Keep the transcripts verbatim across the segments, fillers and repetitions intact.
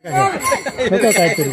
काहीतरी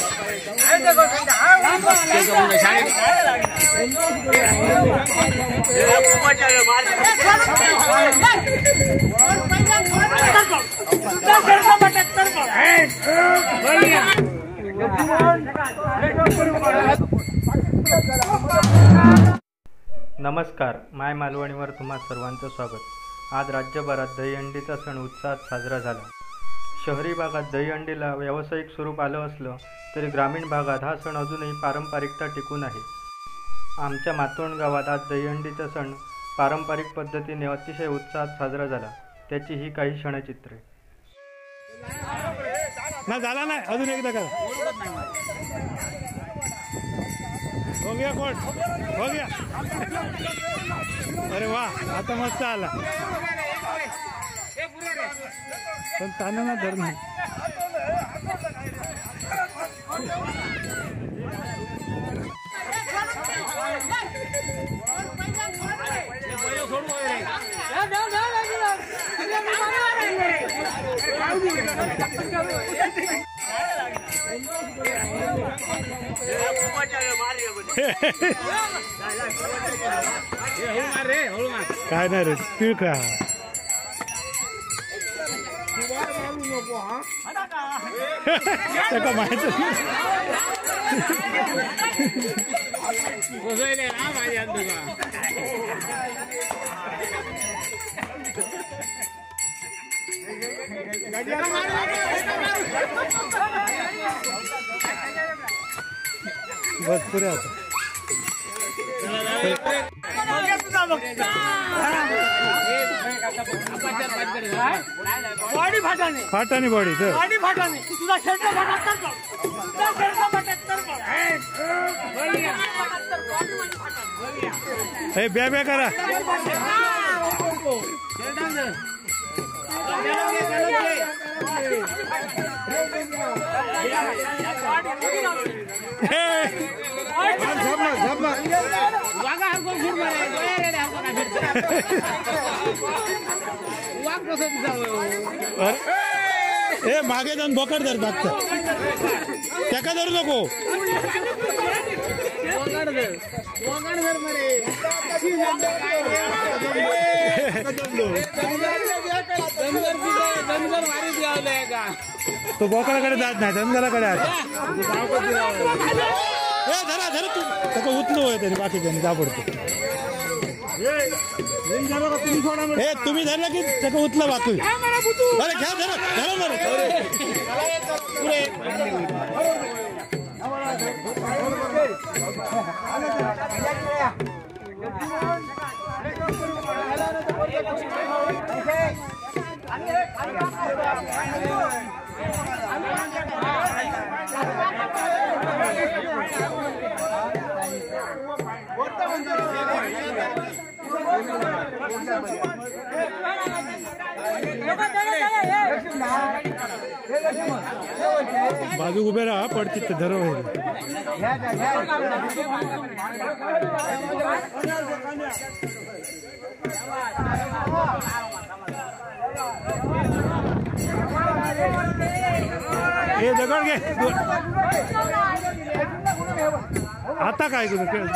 नमस्कार, माय मालवणीवर तुम्हा सर्वांचं स्वागत। आज राज्यभरात दहीहंडीचा सण उत्साहात साजरा झाला। शहरी भागात दहीहंडीला व्यावसायिक स्वरूप आलं असलं तरी ग्रामीण भागात हा सण अजूनही पारंपरिकता टिकून आहे। आमच्या मातोंड गावात आज दहीहंडीचा सण पारंपरिक पद्धतीने अतिशय उत्साहात साजरा झाला। त्याची ही काही क्षणचित्रे। ना झाला नाही, अजून एकदा करा। हो गया कोण हो गया। अरे वाह, आता मस्त आला। पण ताना ना धर नाही। काय नाही रे, तू का माहिती बस पुरे आता बॉडी फाटाने फाटाने बॉडी तर बॉडी फाटाने तुझा शर्ट फाटत तर तुझा शर्ट फाटत तर हे ब्या ब्या करा। ए मागे जाऊन बोकड धर लागत, त्याका धरू नको। तो बोकडाकडे जात नाही, धनगराकडे आहे। ए धरा धरा, तू त्याचा उचलू होय तरी बाकी जण जा पडतो। ए तुम्ही धरला की त्याचा उचला बाकी। अरे घ्या धरा धरा बरं। बाजू उभे राहा, पडती तर धरो। हे दगड घे आता काय करू खेळ।